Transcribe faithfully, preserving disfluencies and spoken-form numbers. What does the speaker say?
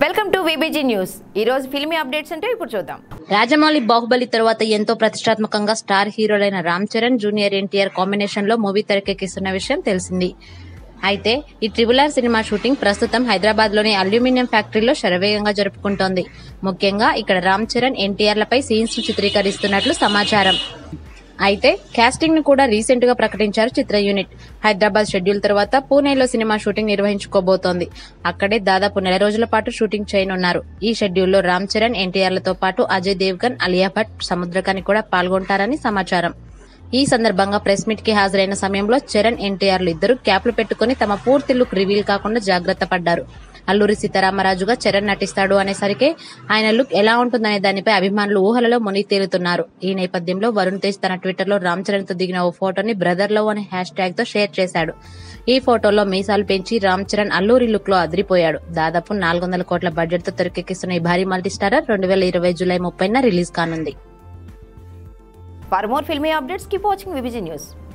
Welcome to VBG news. ఈ రోజు filmy updates అంటే ఇప్పుడు చూద్దాం. రాజమౌళి బాహుబలి తర్వాత ఎంతో ప్రతిష్టాత్మకంగా స్టార్ హీరోలైన Ram Charan, junior NTR combination లో మూవీ తెరకెక్కిస్తున్న విషయం తెలిసింది. అయితే ఈ ట్రిబుల్ ఆర్ సినిమా షూటింగ్ ప్రస్తుతం హైదరాబాద్ లోని అల్యూమినియం ఫ్యాక్టరీలో శరవేగంగా జరుపుకుంటోంది. ముఖ్యంగా ఇక్కడ రామ్ చరణ్, ఎన్టీఆర్లపై సీన్స్ ను చిత్రీకరిస్తున్నట్లు సమాచారం. అయితే కాస్టింగ్ ను కూడా రీసెంట్ గా ప్రకటించారు చిత్ర యూనిట్. హైదరాబాద్ షెడ్యూల్ తర్వాత పూణేలో సినిమా షూటింగ్ నిర్వహించుకోబోతోంది. అక్కడే దాదాపు నెల రోజుల పాటు షూటింగ్ చేయనున్నారు. ఈ షెడ్యూల్లో రామ్ చరణ్, ఎన్టీఆర్లతో పాటు అజయ్ దేవ్గన్, అలియా భట్, సముద్రకాని కూడా పాల్గొంటారని సమాచారం. ఈ సందర్భంగా ప్రెస్ మీట్ కి హాజరైన సమయంలో చరణ్, ఎన్టీఆర్లు ఇద్దరు క్యాప్లు పెట్టుకుని తమ పూర్తి లుక్ రివీల్ కాకుండా జాగ్రత్త పడ్డారు. అల్లూరి సీతారామరాజుగా చరణ్ నటిస్తాడు అనేసరికి ఆయన లుక్ ఎలా ఉంటుందనే దానిపై అభిమానులు ఊహలలో మునిగి తేలుతున్నారు. ఈ నేపథ్యంలో వరుణ్ తేజ్ తన ట్విట్టర్ లో రామ్ చరణ్ తో దిగిన ఓ ఫోటోని బ్రదర్ లవ్ అనే హ్యాష్ ట్యాగ్ తో షేర్ చేశాడు. ఈ ఫోటోలో మీసాలు పెంచి రామ్ చరణ్ అల్లూరి లుక్ లో అదిరిపోయాడు. దాదాపు నాలుగు వందల కోట్ల బడ్జెట్ తో తెరకెక్కిస్తున్న ఈ భారీ మల్టీస్టారర్ రెండు వేల ఇరవై జూలై ముప్పైన రిలీజ్ కానుంది. For more filmy updates keep watching VBG news.